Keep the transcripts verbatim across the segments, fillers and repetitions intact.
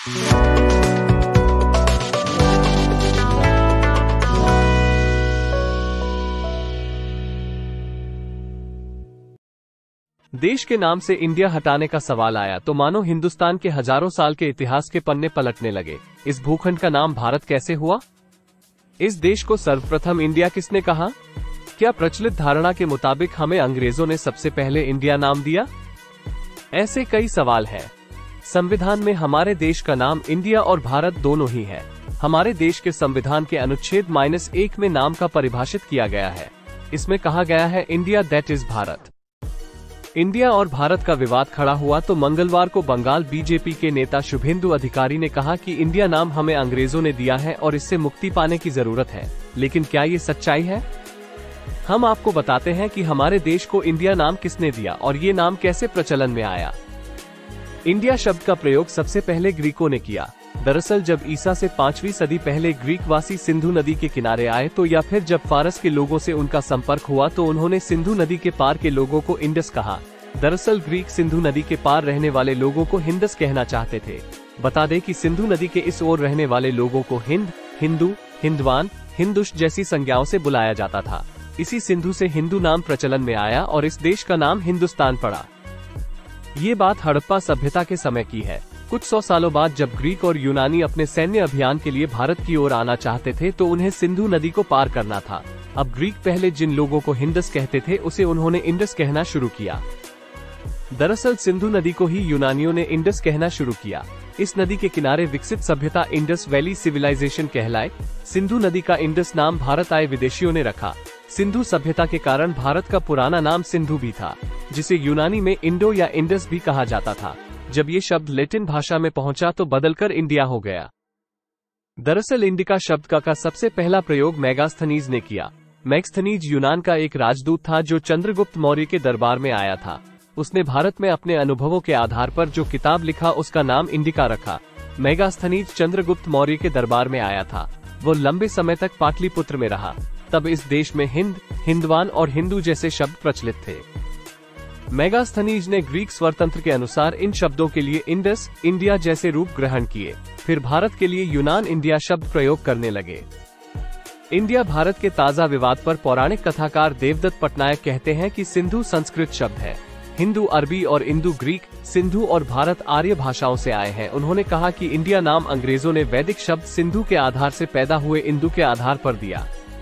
देश के नाम से इंडिया हटाने का सवाल आया तो मानो हिंदुस्तान के हजारों साल के इतिहास के पन्ने पलटने लगे। इस भूखंड का नाम भारत कैसे हुआ? इस देश को सर्वप्रथम इंडिया किसने कहा? क्या प्रचलित धारणा के मुताबिक हमें अंग्रेजों ने सबसे पहले इंडिया नाम दिया? ऐसे कई सवाल हैं। संविधान में हमारे देश का नाम इंडिया और भारत दोनों ही है। हमारे देश के संविधान के अनुच्छेद माइनस एक में नाम का परिभाषित किया गया है। इसमें कहा गया है India that is Bharat. India और भारत का विवाद खड़ा हुआ तो मंगलवार को बंगाल बीजेपी के नेता शुभेंदु अधिकारी ने कहा कि इंडिया नाम हमें अंग्रेजों ने दिया है और इससे मुक्ति पाने की जरूरत है। लेकिन क्या ये सच्चाई है? हम आपको बताते हैं कि हमारे देश को इंडिया नाम किसने दिया और ये नाम कैसे प्रचलन में आया। इंडिया शब्द का प्रयोग सबसे पहले ग्रीकों ने किया। दरअसल जब ईसा से पांचवीं सदी पहले ग्रीकवासी सिंधु नदी के किनारे आए तो या फिर जब फारस के लोगों से उनका संपर्क हुआ तो उन्होंने सिंधु नदी के पार के लोगों को इंडस कहा। दरअसल ग्रीक सिंधु नदी के पार रहने वाले लोगों को हिंदस कहना चाहते थे। बता दें कि सिंधु नदी के इस ओर रहने वाले लोगों को हिंद, हिंदू, हिंदवान, हिंदुश जैसी संज्ञाओं से बुलाया जाता था। इसी सिंधु से हिंदू नाम प्रचलन में आया और इस देश का नाम हिंदुस्तान पड़ा। ये बात हड़प्पा सभ्यता के समय की है। कुछ सौ सालों बाद जब ग्रीक और यूनानी अपने सैन्य अभियान के लिए भारत की ओर आना चाहते थे तो उन्हें सिंधु नदी को पार करना था। अब ग्रीक पहले जिन लोगों को हिंदस कहते थे उसे उन्होंने इंडस कहना शुरू किया। दरअसल सिंधु नदी को ही यूनानियों ने इंडस कहना शुरू किया। इस नदी के किनारे विकसित सभ्यता इंडस वैली सिविलाइजेशन कहलाए। सिंधु नदी का इंडस नाम भारत आए विदेशियों ने रखा। सिंधु सभ्यता के कारण भारत का पुराना नाम सिंधु भी था, जिसे यूनानी में इंडो या इंडस भी कहा जाता था। जब ये शब्द लैटिन भाषा में पहुंचा तो बदलकर इंडिया हो गया। दरअसल इंडिका शब्द का, का सबसे पहला प्रयोग मेगास्थनीज ने किया। मैगस्थनीज यूनान का एक राजदूत था जो चंद्रगुप्त मौर्य के दरबार में आया था। उसने भारत में अपने अनुभवों के आधार पर जो किताब लिखा उसका नाम इंडिका रखा। मेगास्थनीज चंद्रगुप्त मौर्य के दरबार में आया था। वो लंबे समय तक पाटलिपुत्र में रहा। तब इस देश में हिंद, हिंदवान और हिंदू जैसे शब्द प्रचलित थे। मेगास्थनीज ने ग्रीक स्वरतंत्र के अनुसार इन शब्दों के लिए इंडस, इंडिया जैसे रूप ग्रहण किए। फिर भारत के लिए यूनान इंडिया शब्द प्रयोग करने लगे। इंडिया भारत के ताजा विवाद पर पौराणिक कथाकार देवदत्त पटनायक कहते हैं कि सिंधु संस्कृत शब्द है। हिंदू अरबी और इंदु ग्रीक, सिंधु और भारत आर्य भाषाओं से आए हैं। उन्होंने कहा कि इंडिया नाम अंग्रेजों ने वैदिक शब्द सिंधु के आधार से पैदा हुए इंदु के आधार पर दिया।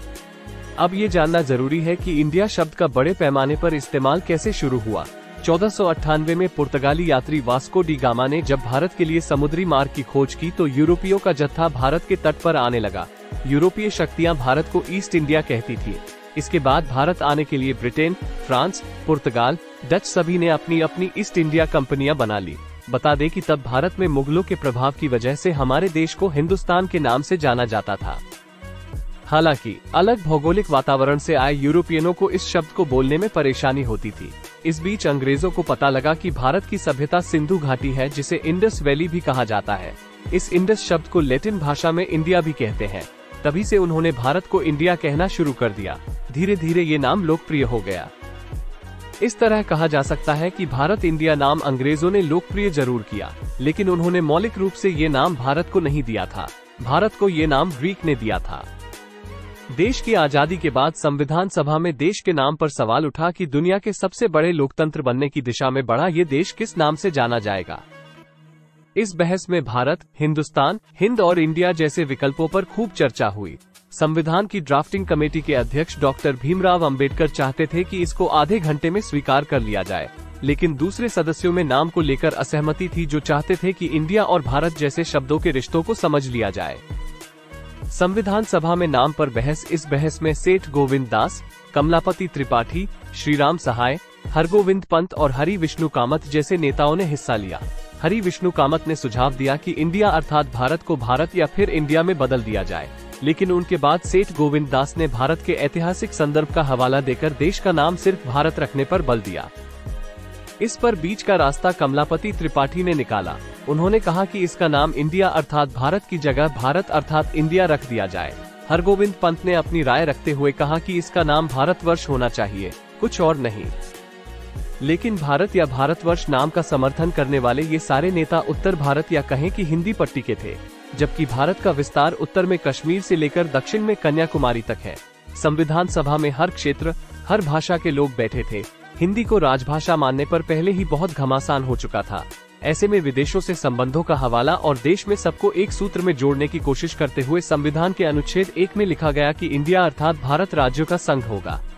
अब ये जानना जरूरी है कि इंडिया शब्द का बड़े पैमाने पर इस्तेमाल कैसे शुरू हुआ। चौदह सौ अट्ठानवे में पुर्तगाली यात्री वास्को डी गामा ने जब भारत के लिए समुद्री मार्ग की खोज की तो यूरोपियों का जत्था भारत के तट पर आने लगा। यूरोपीय शक्तियां भारत को ईस्ट इंडिया कहती थी। इसके बाद भारत आने के लिए ब्रिटेन, फ्रांस, पुर्तगाल, डच सभी ने अपनी अपनी ईस्ट इंडिया कंपनियां बना ली। बता दें कि तब भारत में मुगलों के प्रभाव की वजह से हमारे देश को हिंदुस्तान के नाम से जाना जाता था। हालांकि अलग भौगोलिक वातावरण से आए यूरोपियनों को इस शब्द को बोलने में परेशानी होती थी। इस बीच अंग्रेजों को पता लगा कि भारत की सभ्यता सिंधु घाटी है, जिसे इंडस वैली भी कहा जाता है। इस इंडस शब्द को लैटिन भाषा में इंडिया भी कहते हैं। तभी से उन्होंने भारत को इंडिया कहना शुरू कर दिया। धीरे धीरे ये नाम लोकप्रिय हो गया। इस तरह कहा जा सकता है कि भारत इंडिया नाम अंग्रेजों ने लोकप्रिय जरूर किया, लेकिन उन्होंने मौलिक रूप से ये नाम भारत को नहीं दिया था। भारत को ये नाम ग्रीक ने दिया था। देश की आजादी के बाद संविधान सभा में देश के नाम पर सवाल उठा कि दुनिया के सबसे बड़े लोकतंत्र बनने की दिशा में बढ़ा ये देश किस नाम से जाना जाएगा। इस बहस में भारत, हिंदुस्तान, हिंद और इंडिया जैसे विकल्पों पर खूब चर्चा हुई। संविधान की ड्राफ्टिंग कमेटी के अध्यक्ष डॉक्टर भीमराव अंबेडकर चाहते थे कि इसको आधे घंटे में स्वीकार कर लिया जाए, लेकिन दूसरे सदस्यों में नाम को लेकर असहमति थी, जो चाहते थे कि इंडिया और भारत जैसे शब्दों के रिश्तों को समझ लिया जाए। संविधान सभा में नाम पर बहस इस बहस में सेठ गोविंद दास, कमलापति त्रिपाठी, श्रीराम सहाय, हरगोविंद पंत और हरि विष्णु कामत जैसे नेताओं ने हिस्सा लिया। हरि विष्णु कामत ने सुझाव दिया कि इंडिया अर्थात भारत को भारत या फिर इंडिया में बदल दिया जाए, लेकिन उनके बाद सेठ गोविंद दास ने भारत के ऐतिहासिक संदर्भ का हवाला देकर देश का नाम सिर्फ भारत रखने पर बल दिया। इस पर बीच का रास्ता कमलापति त्रिपाठी ने निकाला। उन्होंने कहा कि इसका नाम इंडिया अर्थात भारत की जगह भारत अर्थात इंडिया रख दिया जाए। हरगोविंद पंत ने अपनी राय रखते हुए कहा कि इसका नाम भारतवर्ष होना चाहिए, कुछ और नहीं। लेकिन भारत या भारतवर्ष नाम का समर्थन करने वाले ये सारे नेता उत्तर भारत या कहें कि हिंदी पट्टी के थे, जबकि भारत का विस्तार उत्तर में कश्मीर से लेकर दक्षिण में कन्याकुमारी तक है। संविधान सभा में हर क्षेत्र, हर भाषा के लोग बैठे थे। हिंदी को राजभाषा मानने पर पहले ही बहुत घमासान हो चुका था। ऐसे में विदेशों से संबंधों का हवाला और देश में सबको एक सूत्र में जोड़ने की कोशिश करते हुए संविधान के अनुच्छेद एक में लिखा गया कि इंडिया अर्थात भारत राज्यों का संघ होगा।